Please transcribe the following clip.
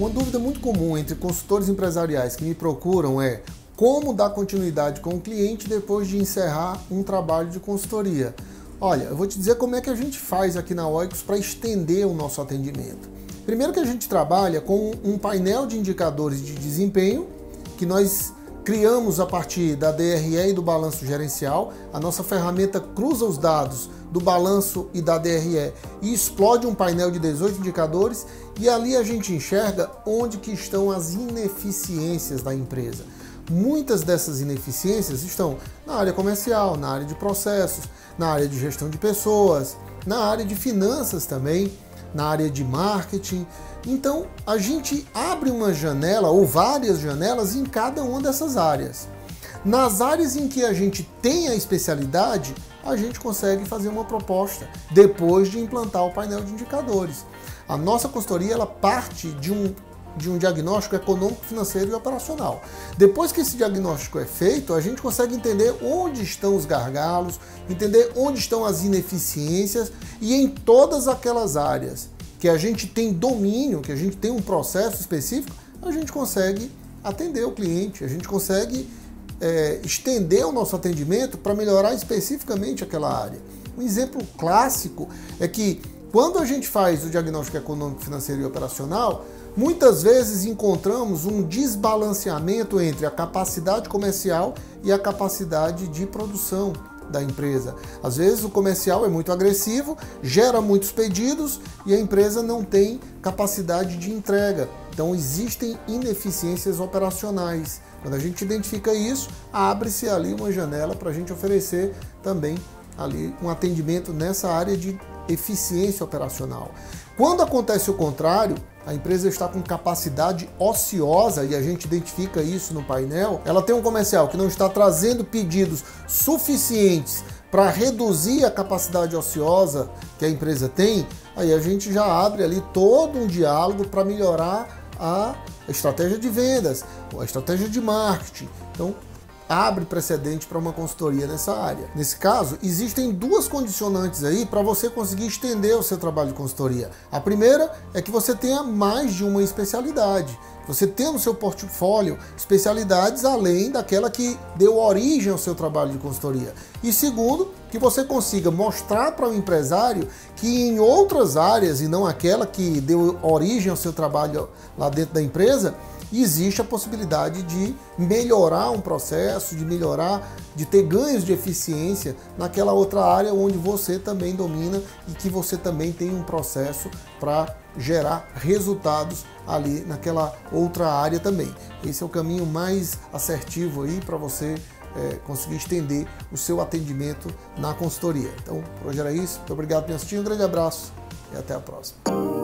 Uma dúvida muito comum entre consultores empresariais que me procuram é como dar continuidade com o cliente depois de encerrar um trabalho de consultoria. Olha, eu vou te dizer como é que a gente faz aqui na Oikos para estender o nosso atendimento. Primeiro que a gente trabalha com um painel de indicadores de desempenho que nós criamos a partir da DRE e do balanço gerencial. A nossa ferramenta cruza os dados do balanço e da DRE e explode um painel de 18 indicadores e ali a gente enxerga onde que estão as ineficiências da empresa. Muitas dessas ineficiências estão na área comercial, na área de processos, na área de gestão de pessoas, na área de finanças também, na área de marketing. Então a gente abre uma janela ou várias janelas em cada uma dessas áreas. Nas áreas em que a gente tem a especialidade, a gente consegue fazer uma proposta depois de implantar o painel de indicadores. A nossa consultoria ela parte de um diagnóstico econômico, financeiro e operacional. Depois que esse diagnóstico é feito, a gente consegue entender onde estão os gargalos, entender onde estão as ineficiências e em todas aquelas áreas que a gente tem domínio, que a gente tem um processo específico, a gente consegue atender o cliente, a gente consegue estender o nosso atendimento para melhorar especificamente aquela área. Um exemplo clássico é que quando a gente faz o diagnóstico econômico, financeiro e operacional, muitas vezes encontramos um desbalanceamento entre a capacidade comercial e a capacidade de produção da empresa. Às vezes o comercial é muito agressivo, gera muitos pedidos e a empresa não tem capacidade de entrega. Então existem ineficiências operacionais. Quando a gente identifica isso, abre-se ali uma janela para a gente oferecer também ali um atendimento nessa área de eficiência operacional. Quando acontece o contrário, a empresa está com capacidade ociosa e a gente identifica isso no painel, ela tem um comercial que não está trazendo pedidos suficientes para reduzir a capacidade ociosa que a empresa tem, aí a gente já abre ali todo um diálogo para melhorar a estratégia de vendas, a estratégia de marketing. Então, abre precedente para uma consultoria nessa área. Nesse caso, existem duas condicionantes aí para você conseguir estender o seu trabalho de consultoria. A primeira é que você tenha mais de uma especialidade. Você tenha no seu portfólio especialidades além daquela que deu origem ao seu trabalho de consultoria. E segundo, que você consiga mostrar para o empresário que em outras áreas e não aquela que deu origem ao seu trabalho lá dentro da empresa, existe a possibilidade de melhorar um processo, de ter ganhos de eficiência naquela outra área onde você também domina e que você também tem um processo para gerar resultados ali naquela outra área também. Esse é o caminho mais assertivo aí para você conseguir estender o seu atendimento na consultoria. Então, por hoje era isso. Muito obrigado por me assistir, um grande abraço e até a próxima.